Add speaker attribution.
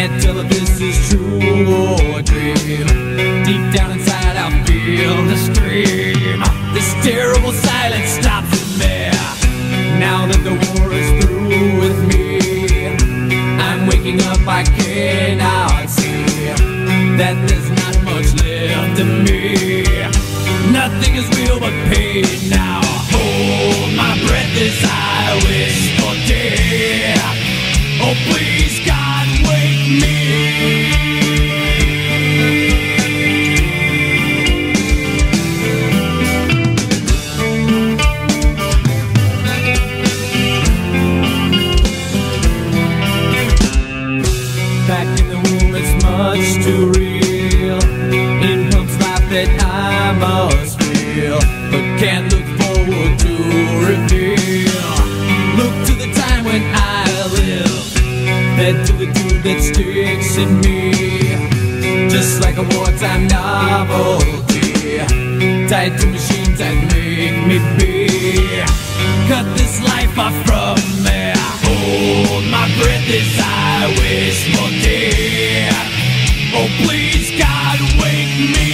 Speaker 1: Can't tell if this is true or a dream. Deep down inside I feel the scream. This terrible silence stops in me. Now that the war is through with me, I'm waking up, I cannot see that there's not much left of me. Nothing is real but pain now. Hold my breath as I wish for death. Oh please God, wake me. Back in the womb it's much too real. It pumps life that I must feel, but can't look forward to reveal. Look to the time when I live, head to the tube that sticks in me, just like a wartime novelty, tied to machines that make me be. Cut this life off from me. Hold my breath as I wish for death. Oh please God, wake me.